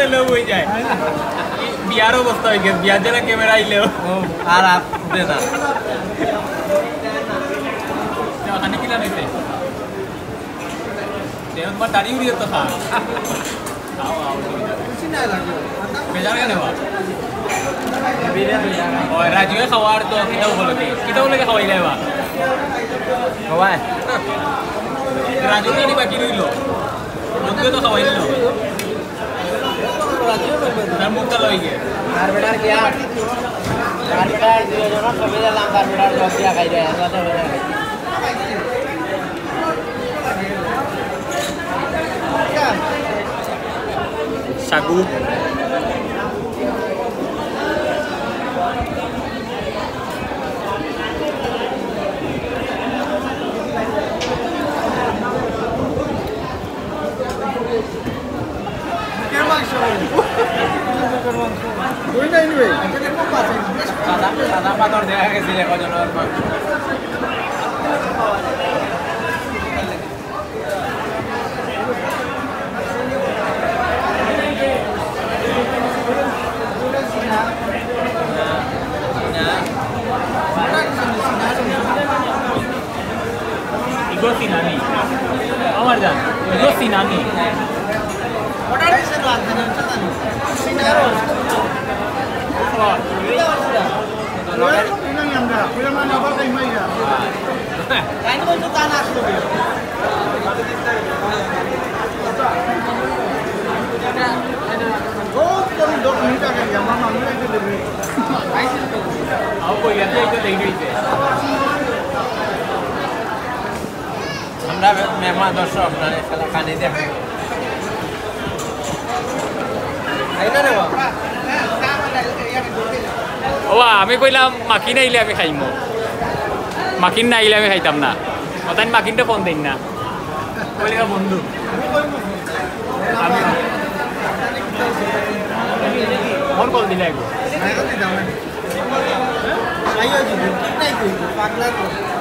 লোক হয়ে যায় বিয়ার অবস্থা হয়ে গেছে বিয়ার জন্য ক্যামেরা আইলেও আর আর দে না ওখানে কিনা নিতে তোমার দাড়ি উড়িয়ে তো খা বেজার কেন রাজুয়ে খাওয়ার তো কিতাও লাগে খাওয়াই যাবা খাওয়ায় রাজু জানি বাকি রইল মুখে তো খাওয়াই দিল তার মুখটা লই গে আর বেটার কি আর বেটার দুজন সবে দিলাম তার বেটার সব দিয়া খাই যায় আলাদা হয়ে যায় সাগু সাদা পাথর দেখা গেছে কজনের Igo Sinani. Amar Jan. Igo Sinani. Order দিছেন রাজধানী চাতান সিনারো লড়াই নাই আমরা পুরো মানে আবার কাই মাইরা কাই না বলতো তা না আসবে বহুত কোন ডকুমেন্ট আগে আমার নাম লিখে দেবে আইসি আও কই আছে একটু দেই দিতে আমরা মেহমান দর্শক আপনারা খেলা কানে দেখে আইনা রে বাবা ওয়া আমি কইলাম মাকিন আইলে আমি খাইমু মাকিন না আইলে আমি খাইতাম না ওতান মাকিনটা ফোন দেন না বলি না বন্ধু আমি ফোন কল দিলে একবার আইও দিদি নাই কই পাগলা